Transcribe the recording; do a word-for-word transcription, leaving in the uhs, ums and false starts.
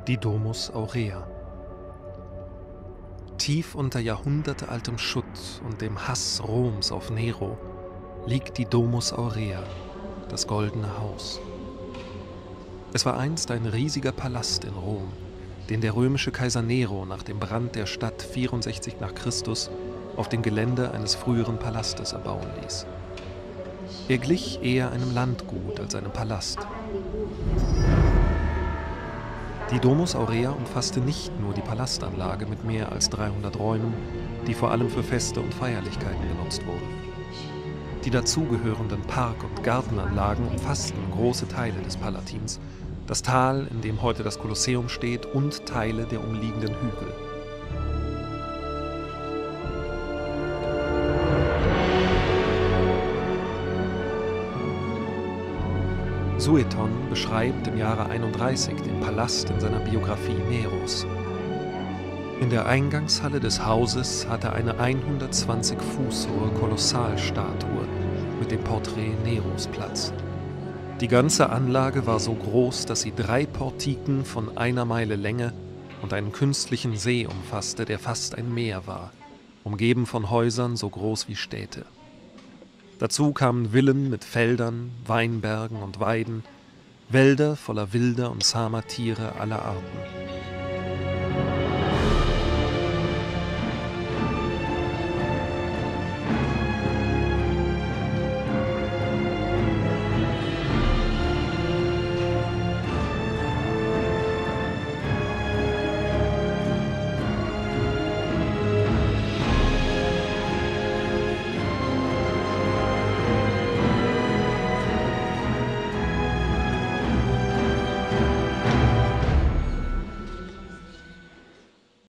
Die Domus Aurea. Tief unter jahrhundertealtem Schutt und dem Hass Roms auf Nero liegt die Domus Aurea, das Goldene Haus. Es war einst ein riesiger Palast in Rom, den der römische Kaiser Nero nach dem Brand der Stadt vierundsechzig nach Christus auf dem Gelände eines früheren Palastes erbauen ließ. Er glich eher einem Landgut als einem Palast. Die Domus Aurea umfasste nicht nur die Palastanlage mit mehr als dreihundert Räumen, die vor allem für Feste und Feierlichkeiten genutzt wurden. Die dazugehörenden Park- und Gartenanlagen umfassten große Teile des Palatins, das Tal, in dem heute das Kolosseum steht, und Teile der umliegenden Hügel. Sueton beschreibt im Jahre einunddreißig den Palast in seiner Biografie Neros. In der Eingangshalle des Hauses hatte eine hundertzwanzig Fuß hohe Kolossalstatue mit dem Porträt Neros Platz. Die ganze Anlage war so groß, dass sie drei Portiken von einer Meile Länge und einen künstlichen See umfasste, der fast ein Meer war, umgeben von Häusern so groß wie Städte. Dazu kamen Villen mit Feldern, Weinbergen und Weiden, Wälder voller wilder und zahmer Tiere aller Arten.